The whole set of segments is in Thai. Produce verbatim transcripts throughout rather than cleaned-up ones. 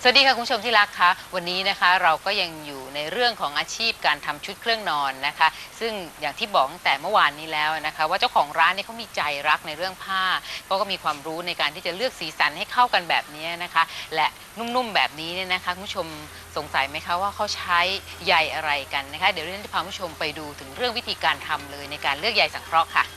สวัสดีค่ะคุณผู้ชมที่รักคะวันนี้นะคะเราก็ยังอยู่ในเรื่องของอาชีพการทำชุดเครื่องนอนนะคะซึ่งอย่างที่บอกตั้งแต่เมื่อวานนี้แล้วนะคะว่าเจ้าของร้านเนี่ยเขามีใจรักในเรื่องผ้าเขาก็มีความรู้ในการที่จะเลือกสีสันให้เข้ากันแบบนี้นะคะและนุ่มๆแบบนี้เนี่ยนะคะคุณผู้ชมสงสัยไหมคะว่าเขาใช้ใยอะไรกันนะคะเดี๋ยวเราจะพาคุณผู้ชมไปดูถึงเรื่องวิธีการทำเลยในการเลือกใยสังเคราะห์ค่ะ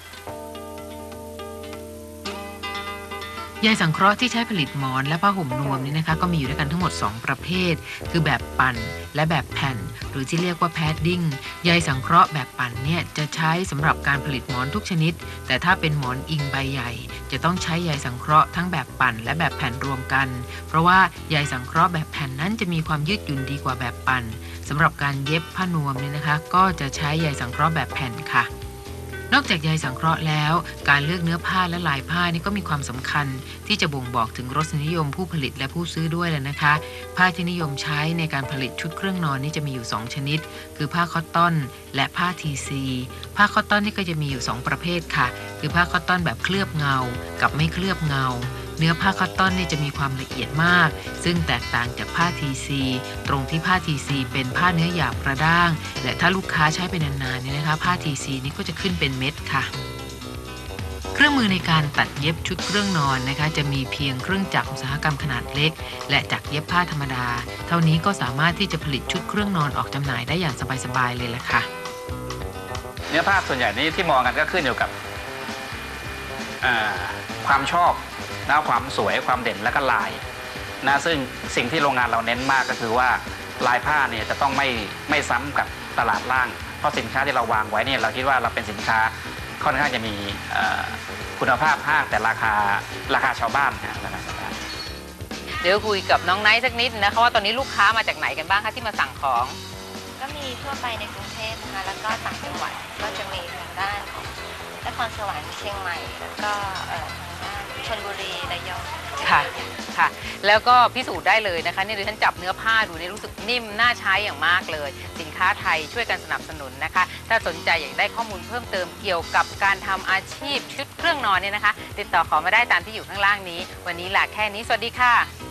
ใยสังเคราะห์ที่ใช้ผลิตหมอนและผ้าห่มนวมนี่นะคะก็มีอยู่ด้วยกันทั้งหมดสองประเภทคือแบบปั่นและแบบแผ่นหรือที่เรียกว่าแพดดิ้งใยสังเคราะห์แบบปั่นเนี่ยจะใช้สำหรับการผลิตหมอนทุกชนิดแต่ถ้าเป็นหมอนอิงใบใหญ่จะต้องใช้ใยสังเคราะห์ทั้งแบบปั่นและแบบแผ่นรวมกันเพราะว่าใยสังเคราะห์แบบแผ่นนั้นจะมีความยืดหยุ่นดีกว่าแบบปั่นสำหรับการเย็บผ้านวมเนี่ยนะคะก็จะใช้ใยสังเคราะห์แบบแผ่นค่ะนอกจากใยสังเคราะห์แล้วการเลือกเนื้อผ้าและลายผ้านี่ก็มีความสำคัญที่จะบ่งบอกถึงรสนิยมผู้ผลิตและผู้ซื้อด้วยแหละนะคะผ้าที่นิยมใช้ในการผลิตชุดเครื่องนอนนี่จะมีอยู่สองชนิดคือผ้าคอตตอนและผ้าทีซีผ้าคอตตอนนี่ก็จะมีอยู่สองประเภทค่ะคือผ้าคอตตอนแบบเคลือบเงากับไม่เคลือบเงาเนื้อผ้าคอตตอนนี่จะมีความละเอียดมากซึ่งแตกต่างจากผ้าทีซีตรงที่ผ้าทีซีเป็นผ้าเนื้อหยาบกระด้างและถ้าลูกค้าใช้ไปนานๆเนี่ยนะคะผ้าทีซีนี่ก็จะขึ้นเป็นเม็ดค่ะเครื่องมือในการตัดเย็บชุดเครื่องนอนนะคะจะมีเพียงเครื่องจักรอุตสาหกรรมขนาดเล็กและจักรเย็บผ้าธรรมดาเท่านี้ก็สามารถที่จะผลิตชุดเครื่องนอนออกจำหน่ายได้อย่างสบายๆเลยละค่ะเนื้อผ้าส่วนใหญ่นี้ที่มองกันก็ขึ้นอยู่กับความชอบนะความสวยความเด่นและก็ลายนะซึ่งสิ่งที่โรงงานเราเน้นมากก็คือว่าลายผ้าเนี่ยจะต้องไม่ไม่ซ้ำกับตลาดล่างเพราะสินค้าที่เราวางไว้เนี่ยเราคิดว่าเราเป็นสินค้าค่อนข้างจะมีคุณภาพห้างแต่ราคาราคาชาวบ้านนะราคาชาวบ้านเดี๋ยวคุยกับน้องไนท์สักนิดนะคะว่าตอนนี้ลูกค้ามาจากไหนกันบ้างคะที่มาสั่งของก็มีทั่วไปในกรุงเทพนะคะแล้วก็ต่างจังหวัดก็จะมีทางด้านของนครสวรรค์เชียงใหม่แล้วก็ทางด้านชลบุรีระยองค่ะค่ะแล้วก็พิสูจน์ได้เลยนะคะนี่ดิฉันจับเนื้อผ้าดูนี่รู้สึกนิ่มน่าใช้อย่างมากเลยสินค้าไทยช่วยกันสนับสนุนนะคะถ้าสนใจอยากได้ข้อมูลเพิ่มเติมเกี่ยวกับการทำอาชีพชุดเครื่องนอนเนี่ยนะคะติดต่อขอมาได้ตามที่อยู่ข้างล่างนี้วันนี้ลาแค่นี้สวัสดีค่ะ